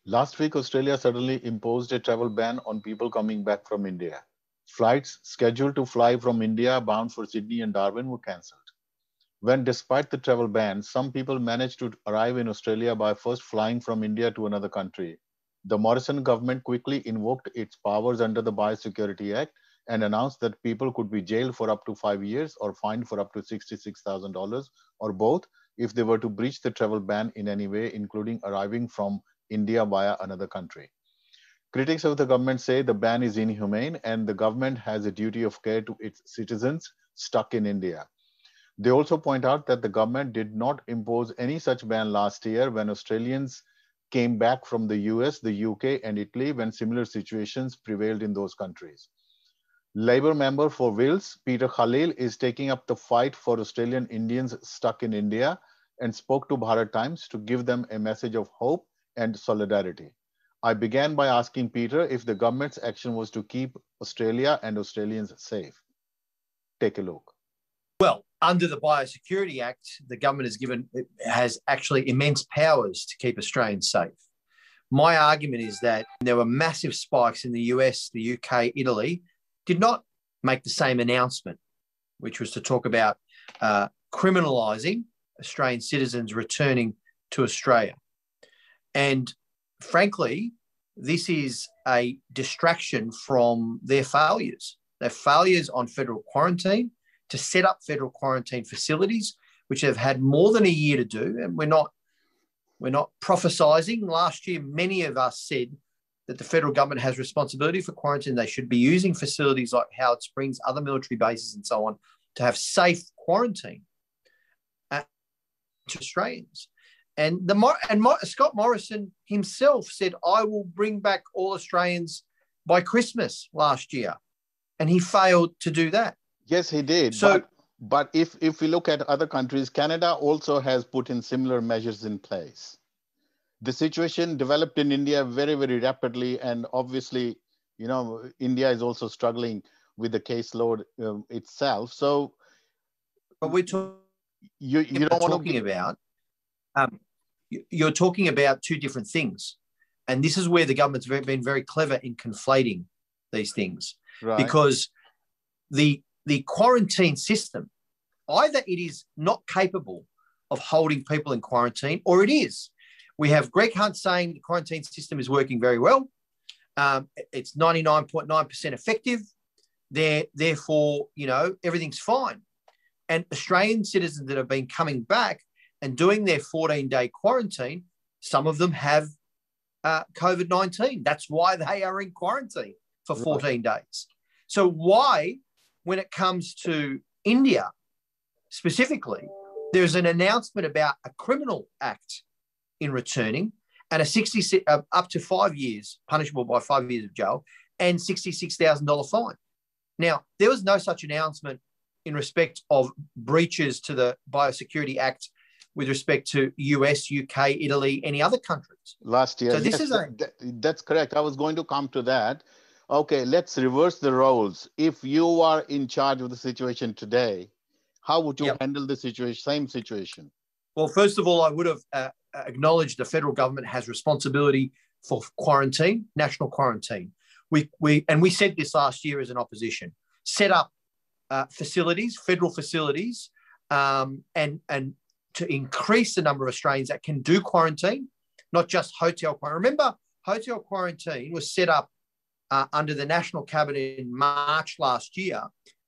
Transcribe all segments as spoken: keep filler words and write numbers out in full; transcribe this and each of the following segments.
Last week, Australia suddenly imposed a travel ban on people coming back from India. Flights scheduled to fly from India bound for Sydney and Darwin were cancelled. When, despite the travel ban, some people managed to arrive in Australia by first flying from India to another country, the Morrison government quickly invoked its powers under the Biosecurity Act and announced that people could be jailed for up to five years or fined for up to sixty-six thousand dollars or both if they were to breach the travel ban in any way, including arriving from India via another country. Critics of the government say the ban is inhumane and the government has a duty of care to its citizens stuck in India. They also point out that the government did not impose any such ban last year when Australians came back from the U S, the U K, and Italy when similar situations prevailed in those countries. Labour member for Wales, Peter Khalil, is taking up the fight for Australian Indians stuck in India and spoke to Bharat Times to give them a message of hope and solidarity. I began by asking Peter if the government's action was to keep Australia and Australians safe. Take a look. Well, under the Biosecurity Act, the government has given has actually immense powers to keep Australians safe. My argument is that there were massive spikes in the U S, the U K, Italy, did not make the same announcement, which was to talk about uh, criminalising Australian citizens returning to Australia. And frankly, this is a distraction from their failures. Their failures on federal quarantine, to set up federal quarantine facilities, which have had more than a year to do. And we're not, we're not prophesizing. Last year, many of us said that the federal government has responsibility for quarantine. They should be using facilities like Howard Springs, other military bases and so on, to have safe quarantine uh, to Australians. And, the, and Scott Morrison himself said, I will bring back all Australians by Christmas last year. And he failed to do that. Yes, he did. So, but, but if, if we look at other countries, Canada also has put in similar measures in place. The situation developed in India very, very rapidly. And obviously, you know, India is also struggling with the caseload um, itself. So, but we're talk- you, you don't want talking to be- about, um, you're talking about two different things. And this is where the government's been very clever in conflating these things. Right. Because the The quarantine system, either it is not capable of holding people in quarantine or it is. We have Greg Hunt saying the quarantine system is working very well. Um, it's ninety-nine point nine percent effective. They're, therefore, you know, everything's fine. And Australian citizens that have been coming back and doing their fourteen-day quarantine, some of them have uh, COVID nineteen. That's why they are in quarantine for fourteen right. days. So why... when it comes to India specifically, there's an announcement about a criminal act in returning and a sixty uh, up to five years, punishable by five years of jail, and sixty-six thousand dollars fine. Now, there was no such announcement in respect of breaches to the Biosecurity Act with respect to U S, U K, Italy, any other countries. Last year. So this yes, is a... that, that's correct. I was going to come to that. Okay, let's reverse the roles. If you are in charge of the situation today, how would you yep. handle the situation, same situation? Well, first of all, I would have uh, acknowledged the federal government has responsibility for quarantine, national quarantine. We, we, and we said this last year as an opposition, set up uh, facilities, federal facilities, um, and, and to increase the number of Australians that can do quarantine, not just hotel quarantine. Remember, hotel quarantine was set up Uh, under the National Cabinet in March last year.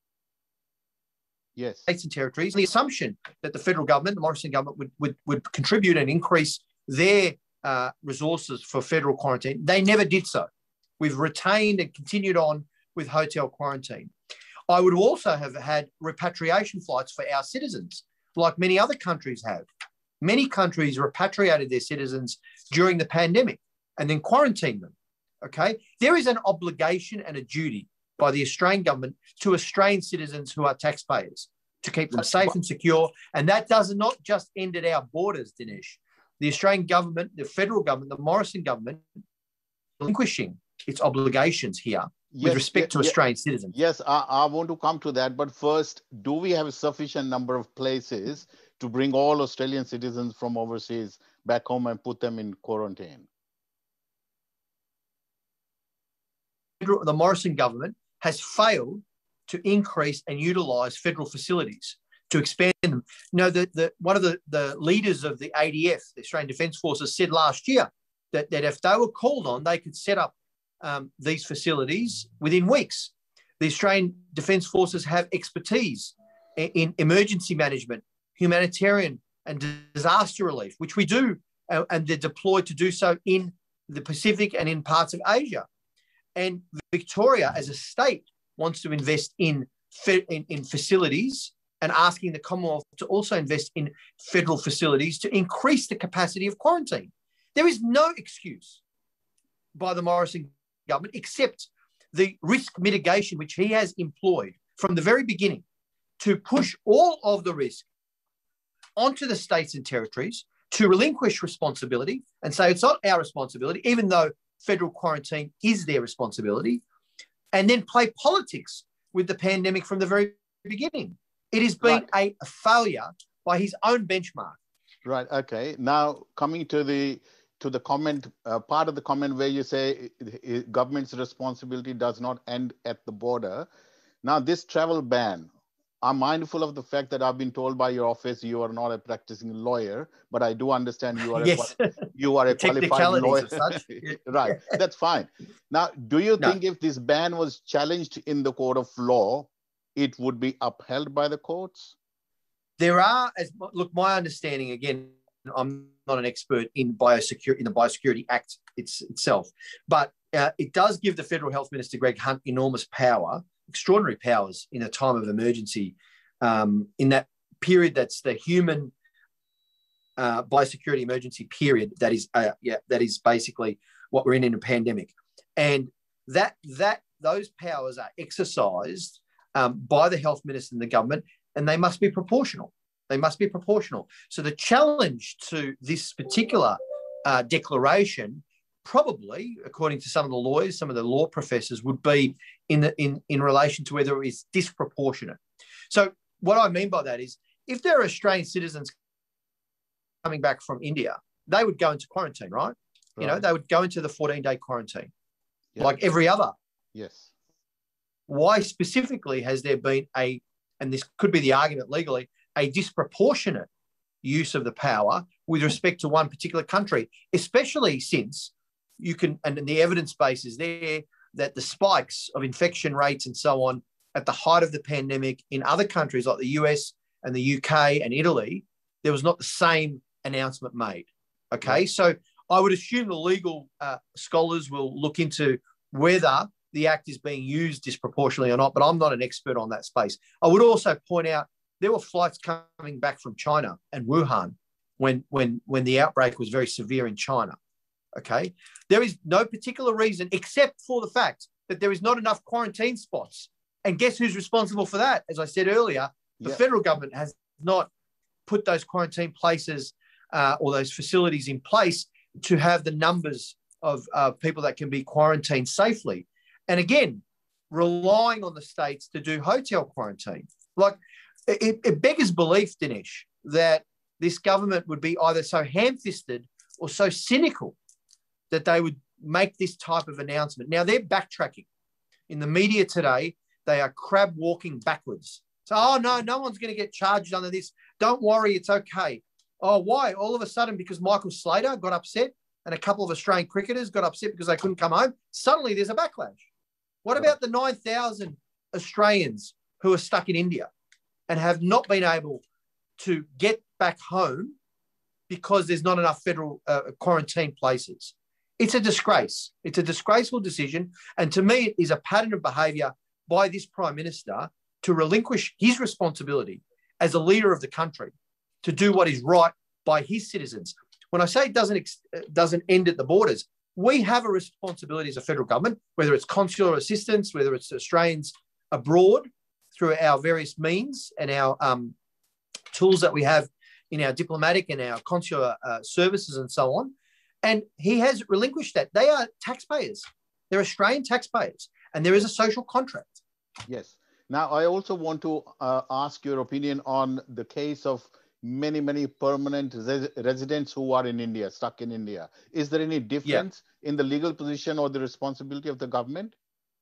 Yes. States and territories, the assumption that the federal government, the Morrison government, would, would, would contribute and increase their uh, resources for federal quarantine. They never did so. We've retained and continued on with hotel quarantine. I would also have had repatriation flights for our citizens, like many other countries have. Many countries repatriated their citizens during the pandemic and then quarantined them. Okay, there is an obligation and a duty by the Australian government to Australian citizens who are taxpayers to keep them safe and secure. And that does not just end at our borders, Dinesh. The Australian government, the federal government, the Morrison government, relinquishing its obligations here yes, with respect yes, to Australian yes, citizens. Yes, I, I want to come to that. But first, do we have a sufficient number of places to bring all Australian citizens from overseas back home and put them in quarantine? federal, the Morrison government has failed to increase and utilise federal facilities to expand them. No, the, the, one of the, the leaders of the A D F, the Australian Defence Forces, said last year that, that if they were called on, they could set up um, these facilities within weeks. The Australian Defence Forces have expertise in, in emergency management, humanitarian and disaster relief, which we do, uh, and they're deployed to do so in the Pacific and in parts of Asia. And Victoria, as a state, wants to invest in, in, in facilities and asking the Commonwealth to also invest in federal facilities to increase the capacity of quarantine. There is no excuse by the Morrison government except the risk mitigation which he has employed from the very beginning to push all of the risk onto the states and territories, to relinquish responsibility and say it's not our responsibility, even though federal quarantine is their responsibility, and then play politics with the pandemic from the very beginning. It has been right. a, a failure by his own benchmark. Right. Okay. Now coming to the to the comment, uh, part of the comment where you say it, government's responsibility does not end at the border. Now this travel ban, I'm mindful of the fact that I've been told by your office you are not a practicing lawyer, but I do understand you are yes. a you are a qualified lawyer. Of such. Right. That's fine. Now, do you no. think if this ban was challenged in the court of law, it would be upheld by the courts? There are, as look, my understanding, again, I'm not an expert in biosecurity, in the Biosecurity Act it's, itself, but uh, it does give the Federal Health Minister, Greg Hunt, enormous power, extraordinary powers in a time of emergency, um, in that period that's the human uh, biosecurity emergency period that is, uh, yeah, that is basically what we're in in a pandemic. And that, that those powers are exercised um, by the Health Minister and the government, and they must be proportional. They must be proportional. So the challenge to this particular uh, declaration, probably, according to some of the lawyers, some of the law professors, would be in, the, in, in relation to whether it is disproportionate. So what I mean by that is, if there are Australian citizens coming back from India, they would go into quarantine, right? right. You know, they would go into the fourteen-day quarantine, yep. like every other. Yes. Why specifically has there been a, and this could be the argument legally, a disproportionate use of the power with respect to one particular country, especially since you can, and the evidence base is there, that the spikes of infection rates and so on at the height of the pandemic in other countries like the U S and the U K and Italy, there was not the same announcement made. Okay, yeah. So I would assume the legal uh, scholars will look into whether the act is being used disproportionately or not, but I'm not an expert on that space. I would also point out there were flights coming back from China and Wuhan when, when, when the outbreak was very severe in China. Okay, there is no particular reason except for the fact that there is not enough quarantine spots. And guess who's responsible for that? As I said earlier, the yeah. federal government has not put those quarantine places uh, or those facilities in place to have the numbers of uh, people that can be quarantined safely. And again, relying on the states to do hotel quarantine. Like, it, it beggars belief, Dinesh, that this government would be either so ham-fisted or so cynical that they would make this type of announcement. Now, they're backtracking. In the media today, they are crab walking backwards. So, oh, no, no one's going to get charged under this. Don't worry, it's okay. Oh, why? All of a sudden, because Michael Slater got upset and a couple of Australian cricketers got upset because they couldn't come home, suddenly there's a backlash. What about the nine thousand Australians who are stuck in India and have not been able to get back home because there's not enough federal uh, quarantine places? It's a disgrace. It's a disgraceful decision. And to me, it is a pattern of behaviour by this Prime Minister to relinquish his responsibility as a leader of the country to do what is right by his citizens. When I say it doesn't, doesn't end at the borders, we have a responsibility as a federal government, whether it's consular assistance, whether it's Australians abroad through our various means and our um, tools that we have in our diplomatic and our consular uh, services and so on. And he has relinquished that. They are taxpayers. They're Australian taxpayers. And there is a social contract. Yes. Now, I also want to uh, ask your opinion on the case of many, many permanent res residents who are in India, stuck in India. Is there any difference yeah. in the legal position or the responsibility of the government?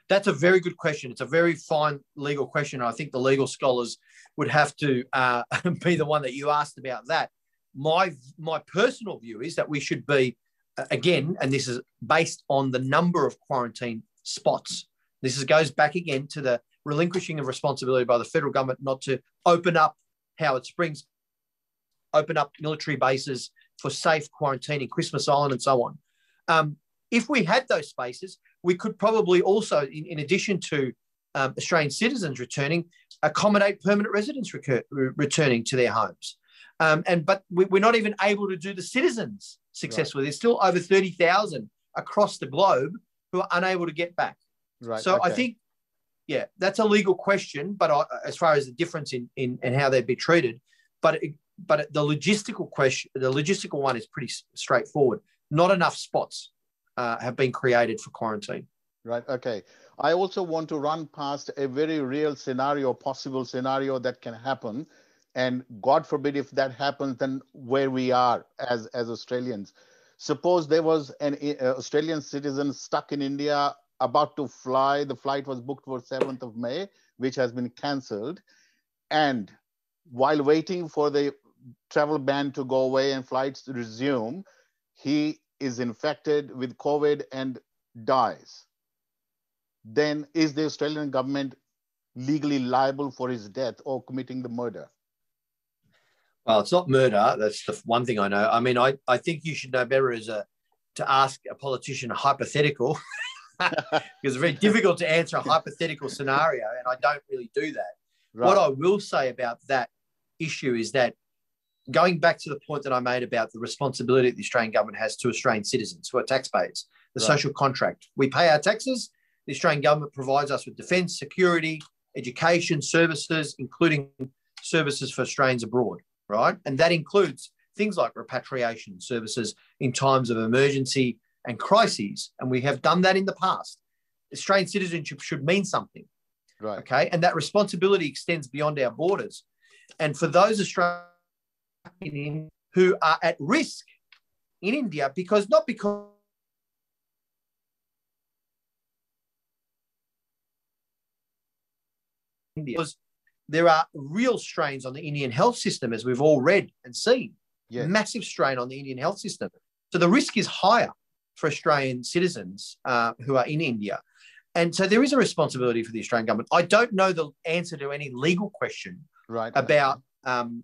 That's a very good question. It's a very fine legal question. I think the legal scholars would have to uh, be the one that you asked about that. My, my personal view is that we should be, again, and this is based on the number of quarantine spots. This is, goes back again to the relinquishing of responsibility by the federal government not to open up Howard Springs, open up military bases for safe quarantining, Christmas Island and so on. Um, if we had those spaces, we could probably also, in, in addition to um, Australian citizens returning, accommodate permanent residents recur, re- returning to their homes. Um, and But we, we're not even able to do the citizens successfully. Right. There's still over thirty thousand across the globe who are unable to get back. Right. So okay. I think, yeah, that's a legal question, but I, as far as the difference in, in, in how they'd be treated, but it, but the logistical question, the logistical one is pretty straightforward. Not enough spots uh, have been created for quarantine. Right. Okay. I also want to run past a very real scenario, possible scenario that can happen. And God forbid if that happens, then where we are as, as Australians. Suppose there was an uh, Australian citizen stuck in India about to fly. The flight was booked for seventh of May, which has been cancelled. And while waiting for the travel ban to go away and flights to resume, he is infected with COVID and dies. Then is the Australian government legally liable for his death or committing the murder? Well, it's not murder. That's the one thing I know. I mean, I, I think you should know better as a to ask a politician a hypothetical because it's very difficult to answer a hypothetical scenario, and I don't really do that. Right. What I will say about that issue is that going back to the point that I made about the responsibility that the Australian government has to Australian citizens who are taxpayers, the right. social contract. We pay our taxes. The Australian government provides us with defence, security, education, services, including services for Australians abroad, right? And that includes things like repatriation services in times of emergency and crises. And we have done that in the past. Australian citizenship should mean something, right? Okay, and that responsibility extends beyond our borders. And for those Australians who are at risk in India, because not because India, because there are real strains on the Indian health system, as we've all read and seen. Yes. Massive strain on the Indian health system. So the risk is higher for Australian citizens uh, who are in India. And so there is a responsibility for the Australian government. I don't know the answer to any legal question right. about um,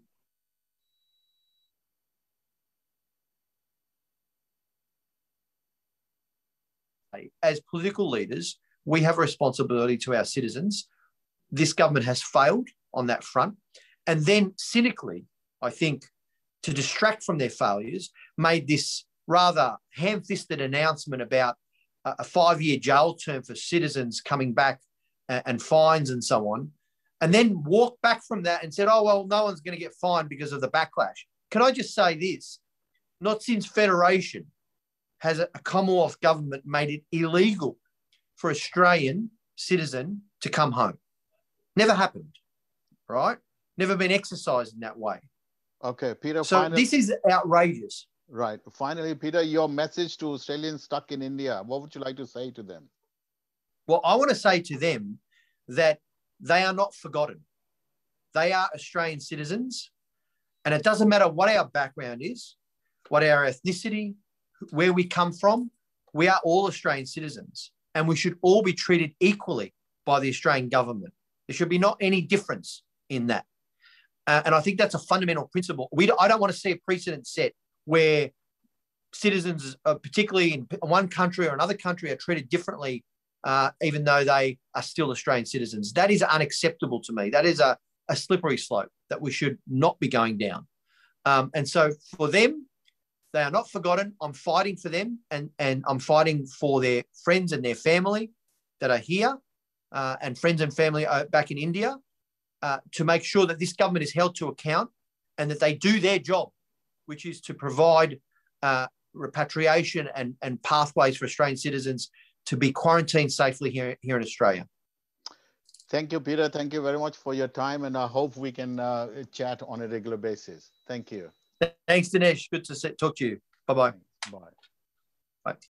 as political leaders, we have a responsibility to our citizens. This government has failed on that front. And then cynically, I think, to distract from their failures, made this rather ham-fisted announcement about a five-year jail term for citizens coming back and, and fines and so on, and then walked back from that and said, oh, well, no one's going to get fined because of the backlash. Can I just say this? Not since Federation has a, a Commonwealth government made it illegal for Australian citizen to come home. Never happened, right? Never been exercised in that way. Okay, Peter. So finally, this is outrageous. Right. Finally, Peter, your message to Australians stuck in India, what would you like to say to them? Well, I want to say to them that they are not forgotten. They are Australian citizens, and it doesn't matter what our background is, what our ethnicity, where we come from, we are all Australian citizens, and we should all be treated equally by the Australian government. There should be not any difference in that. Uh, and I think that's a fundamental principle. We don't, I don't want to see a precedent set where citizens, uh, particularly in one country or another country, are treated differently, uh, even though they are still Australian citizens. That is unacceptable to me. That is a, a slippery slope that we should not be going down. Um, and so for them, they are not forgotten. I'm fighting for them, and, and I'm fighting for their friends and their family that are here, uh, and friends and family back in India, uh, to make sure that this government is held to account and that they do their job, which is to provide uh, repatriation and, and pathways for Australian citizens to be quarantined safely here, here in Australia. Thank you, Peter. Thank you very much for your time, and I hope we can uh, chat on a regular basis. Thank you. Thanks, Dinesh. Good to talk to you. Bye-bye. Bye. Bye.